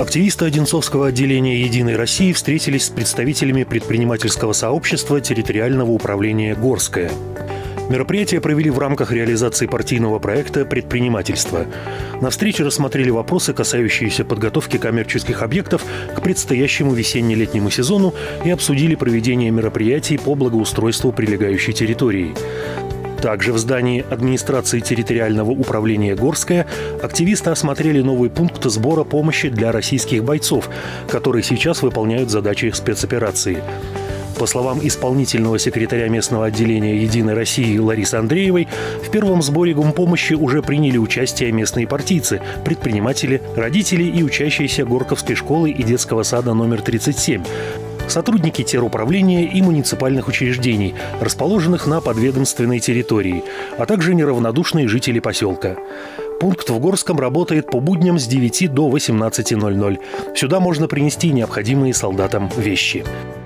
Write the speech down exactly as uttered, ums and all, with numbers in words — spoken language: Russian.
Активисты Одинцовского отделения «Единой России» встретились с представителями предпринимательского сообщества территориального управления «Горское». Мероприятие провели в рамках реализации партийного проекта «Предпринимательство». На встрече рассмотрели вопросы, касающиеся подготовки коммерческих объектов к предстоящему весенне-летнему сезону, и обсудили проведение мероприятий по благоустройству прилегающей территории. Также в здании администрации территориального управления «Горское» активисты осмотрели новый пункт сбора помощи для российских бойцов, которые сейчас выполняют задачи спецоперации. По словам исполнительного секретаря местного отделения «Единой России» Ларисы Андреевой, в первом сборе гумпомощи уже приняли участие местные партийцы, предприниматели, родители и учащиеся Горковской школы и детского сада номер тридцать семь, сотрудники теруправления и муниципальных учреждений, расположенных на подведомственной территории, а также неравнодушные жители поселка. Пункт в Горском работает по будням с девяти до восемнадцати ноль-ноль. Сюда можно принести необходимые солдатам вещи.